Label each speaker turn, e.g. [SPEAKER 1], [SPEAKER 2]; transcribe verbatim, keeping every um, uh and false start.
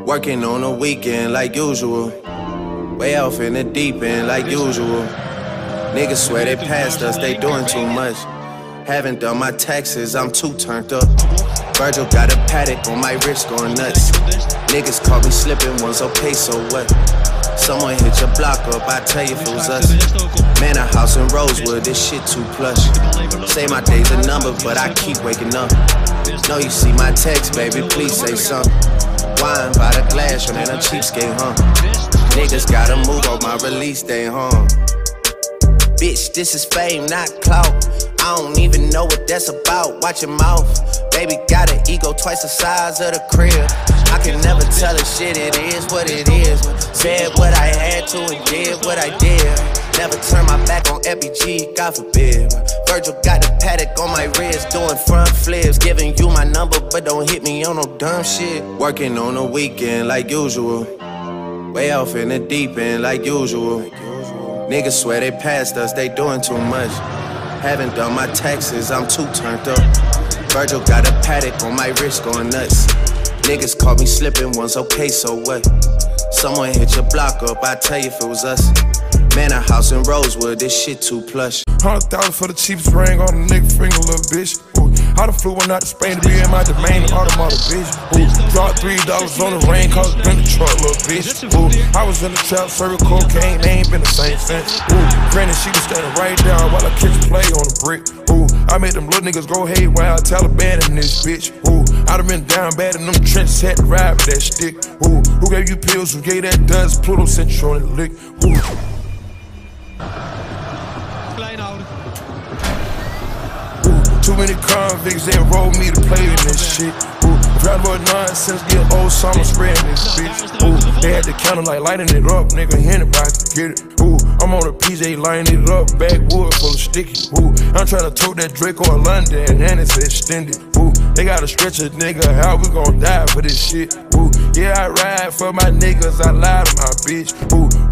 [SPEAKER 1] Working on the weekend like usual. Way off in the deep end like usual. Niggas swear they passed us, they doing too much. Haven't done my taxes, I'm too turned up. Virgil got a paddock on my wrist going nuts. Niggas caught me slipping once, okay, so what? Someone hit your block up, I tell you if it was us. Man, a house in Rosewood, this shit too plush. Say my day's a number, but I keep waking up. Know you see my text, baby, please say something. Wine by the glass, and then a cheapskate, huh? Niggas gotta move on my release day, huh? Bitch, this is fame, not clout. I don't even know what that's about. Watch your mouth. Baby got an ego twice the size of the crib. I can never tell a shit, it is what it is. Said what I had to and did what I did. Never turn my back on F B G, God forbid. Virgil got the paddock on my wrist, doing front flips. Giving you my number, but don't hit me on no dumb shit. Working on the weekend like usual. Way off in the deep end like usual. Niggas swear they passed us, they doing too much. Haven't done my taxes, I'm too turned up. Virgil got a paddock on my wrist going nuts. Niggas caught me slipping once, okay, so what? Someone hit your block up, I tell you if it was us. Man, a house in Rosewood, this shit too plush.
[SPEAKER 2] Hundred thousand for the cheapest ring on the nigga finger, little bitch. Ooh, I done flew one out to Spain to be in my domain, automata, bitch. Ooh, dropped three dollars on the rain, cause been the truck, little bitch. Ooh, I was in the trap, serving cocaine, they ain't been the same since. Ooh, granted, she was standing right down while I catch play on the brick. Ooh, I made them little niggas go haywire, Taliban in this bitch. Ooh, I done been down bad in them trenches, had to ride with that stick. Ooh, who gave you pills, who gave that dust? Pluto sent you on the lick. Ooh. Too many convicts, they enrolled me to play in this shit. Ooh, round about nonsense, get old summer spreading this bitch. Ooh, they had the counter like lighting it up, nigga, anybody can get it. Ooh, I'm on a P J lining it up, backwood full of sticky. Ooh, I'm trying to tote that Draco or London, and it's extended. Ooh, they gotta stretch a nigga, how we gon' die for this shit? Ooh, yeah, I ride for my niggas, I lie to my bitch. Ooh.